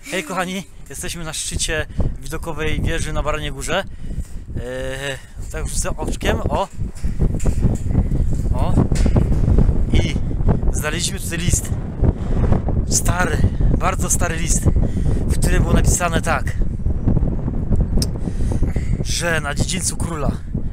Hej kochani, jesteśmy na szczycie widokowej wieży na Baraniej Górze. Tak rzucę oczkiem, o! I znaleźliśmy tutaj list. Stary, bardzo stary list, w którym było napisane tak, że na dziedzińcu króla,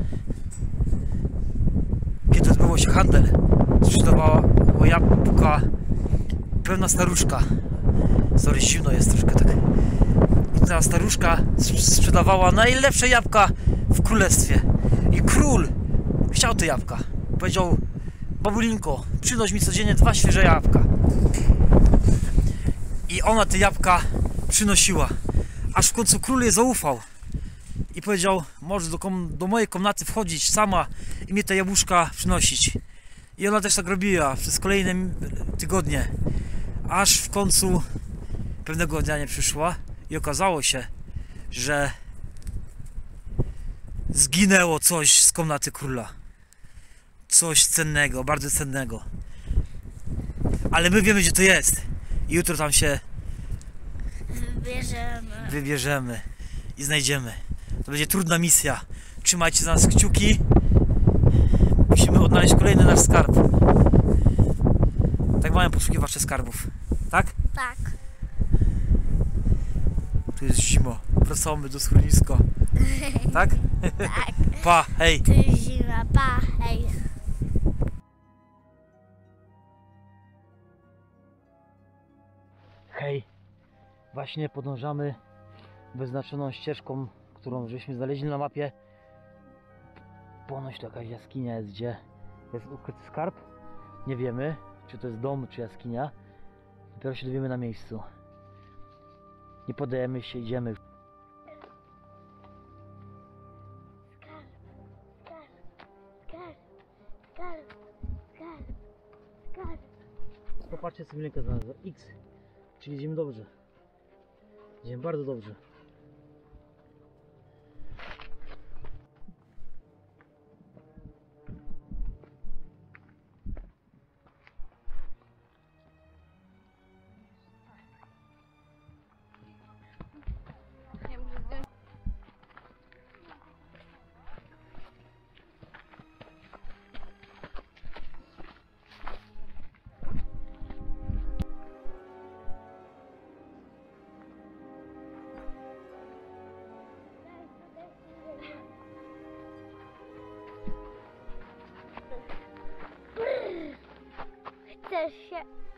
kiedy odbyło się handel, sprzedawała jabłka pewna staruszka. Sorry, zimno jest troszkę tak. I ta staruszka sprzedawała najlepsze jabłka w królestwie. I król chciał te jabłka. Powiedział: babulinko, przynoś mi codziennie 2 świeże jabłka. I ona te jabłka przynosiła. Aż w końcu król jej zaufał. I powiedział: możesz do mojej komnaty wchodzić sama i mi te jabłuszka przynosić. I ona też tak robiła przez kolejne tygodnie. Aż w końcu pewnego dnia nie przyszła i okazało się, że zginęło coś z komnaty króla. Coś cennego, bardzo cennego. Ale my wiemy, gdzie to jest. I jutro tam się wybierzemy i znajdziemy. To będzie trudna misja. Trzymajcie za nas kciuki. Musimy odnaleźć kolejny nasz skarb. Tak mają poszukiwacze skarbów. Tak? Tak. Tu jest zima. Wracamy do schroniska. Tak? Tak. Pa, hej. Tu jest zima, pa, hej. Hej. Właśnie podążamy wyznaczoną ścieżką, którą żeśmy znaleźli na mapie. Ponoć to jakaś jaskinia jest, gdzie jest ukryty skarb. Nie wiemy, czy to jest dom, czy jaskinia. Dopiero się dowiemy na miejscu. Nie podajemy się, idziemy. Popatrzcie, sobie linkę znalazła. X. Czyli idziemy dobrze. Idziemy bardzo dobrze. Chcesz się...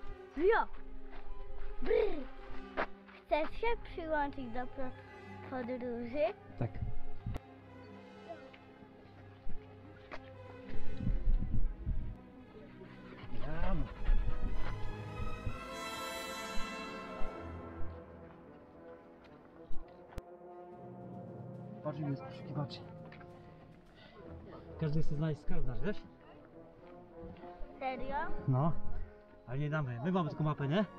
Chcesz się przyłączyć do podróży? Tak. Patrz, ile jest poszukiwaczy. Każdy chce znaleźć skarb nasz, wiesz? Serio? No. Ale nie damy. My mamy tylko mapę, nie?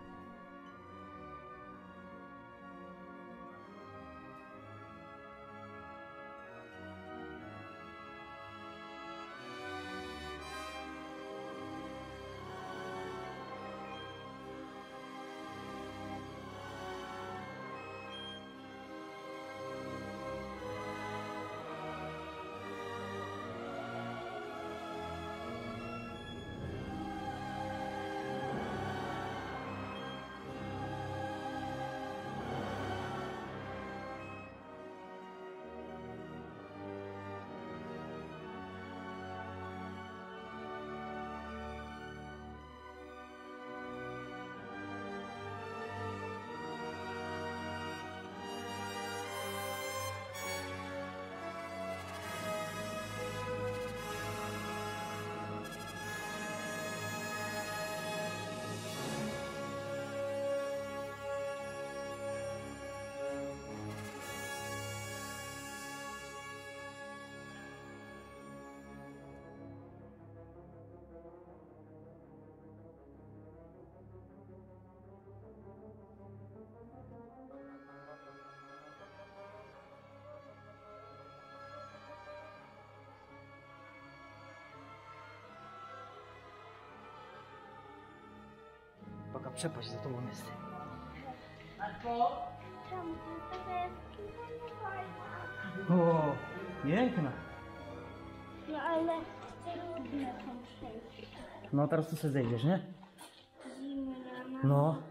Taka przepaść za tobą jest. Czemu to jest fajna? O, piękna. No ale trudne są przejść. No teraz tu sobie zejdziesz, nie? Zimna. No.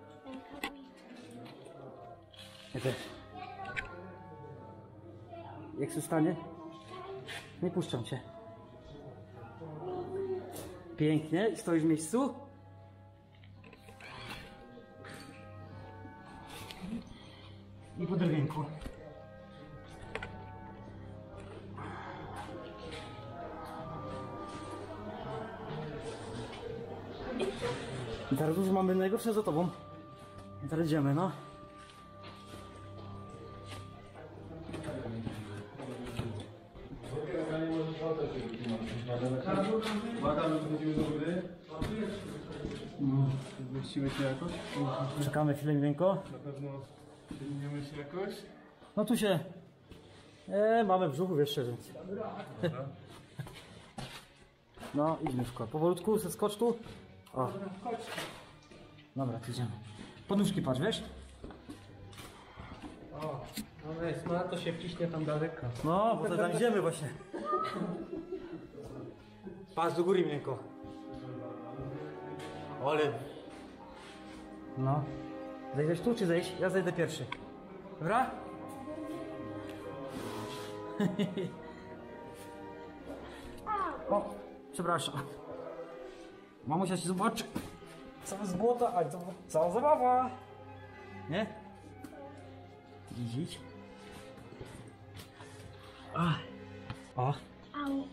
Ja też. Jak się stanie? Nie puszczam cię. Pięknie. Stoisz w miejscu? I po drewienku. I teraz już mamy najgorsze za tobą. I teraz idziemy, no. Zmieścimy się jakoś? Czekamy chwilę, miękko. Na pewno zmienimy się jakoś? No tu się... mamy w brzuchu, wiesz, szczerze. No, idźmy w koło. Powolutku, skocz tu. O. Dobra, to idziemy. Podnóżki patrz, wiesz? O, no jest, no to się wciśnie tam daleko. No, bo to tam idziemy właśnie. Patrz do góry, miękko. Ole. No. Zejdziesz tu, czy zejść? Ja zejdę pierwszy. Dobra? O, przepraszam. Mamusia ci zobaczy. Cała z błota, ale to cała zabawa. Nie? Widzieć? O. Au.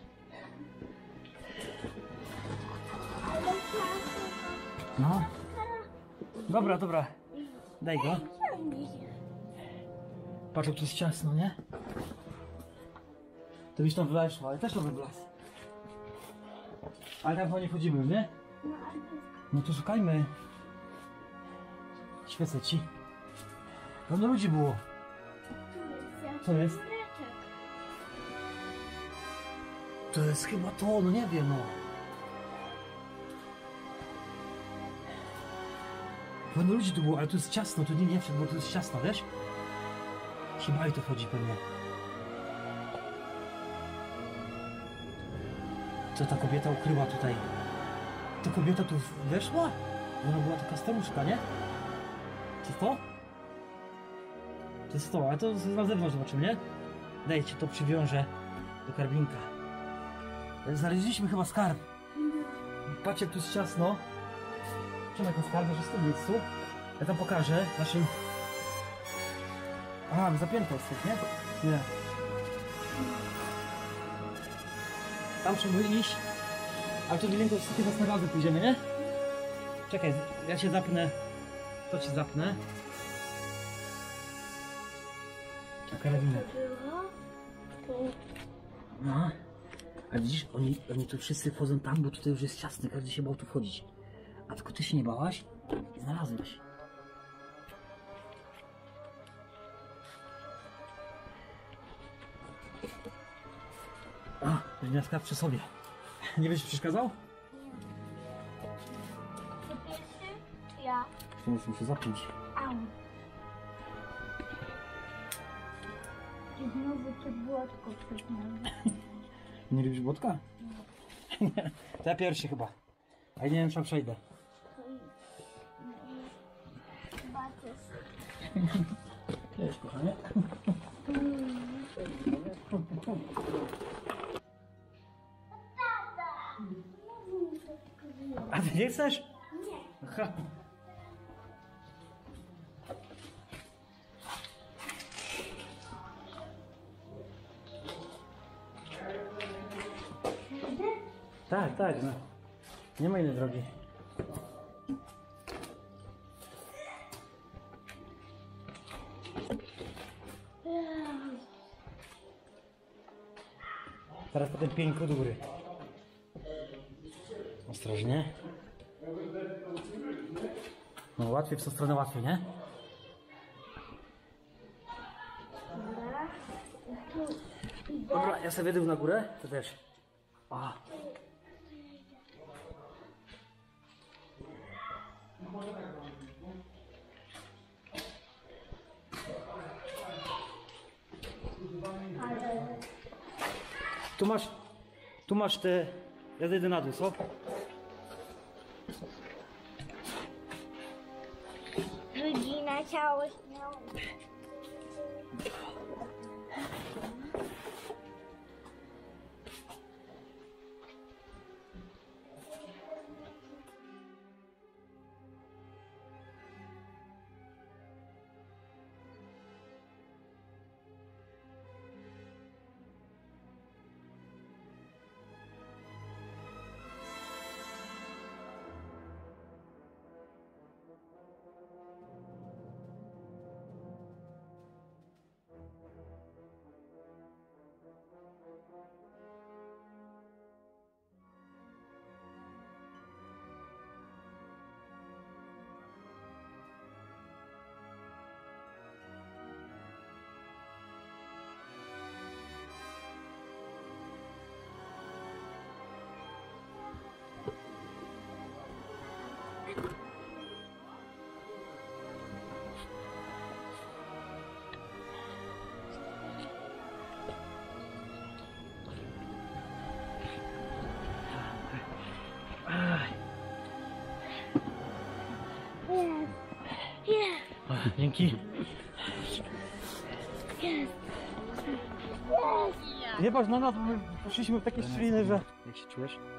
No. Dobra, dobra. Daj go. Patrz, jak tu jest ciasno, nie? To byś tam wleszła, ale też to był las. Ale tam chyba nie wchodzimy, nie? No to szukajmy. Świecę ci. Pewno ludzi było. Co jest? To jest chyba to, no nie wiem, no. Pewno ludzi tu było, ale tu jest ciasno, tu nie wszedł, bo tu jest ciasno, wiesz? Chyba i to wchodzi pewnie. Co ta kobieta ukryła tutaj? Ta kobieta tu weszła? Ona była taka staruszka, nie? Co to? To jest to, ale to na zewnątrz zobaczymy, nie? Dajcie, to przywiążę do karbinka. Znaleźliśmy chyba skarb. Patrzcie, jak tu jest ciasno. Czemu ten skarb jest w tym miejscu? Ja tam pokażę naszym... A, zapięte jest, nie? Nie. Tam trzeba iść. Ale to wygląda, że chyba na razy pójdziemy, nie? Czekaj, ja się zapnę. To ci zapnę. Karabinę. No. A widzisz, oni tu wszyscy wchodzą tam, bo tutaj już jest ciasny, każdy się bał tu wchodzić. A tylko ty się nie bałaś i znalazłeś. A, będzie na skarb przy sobie. Nie będziesz przeszkadzał? Ty pierwszy, czy ja? To muszę zapiąć. Au. I znowu to błotko przed nami. Nie lubisz błotka? Nie. To ja pierwszy chyba. A ja nie wiem, czy przejdę. Zobaczysz. Cześć, kochanie. Tata! A ty nie chcesz? Nie. Aha. Tak, tak, no. Nie ma innej drogi. Teraz potem pieńku do góry. Ostrożnie. No łatwiej w tą stronę łatwiej, nie? Dobra, ja sobie wyjdę na górę, to też. A. Tu masz te... Ja zejdę na dół, co? Rodzina ciało śmiało. Dzięki. Nie patrz na nas, bo my poszliśmy w takie szczeliny, że... Jak się czujesz?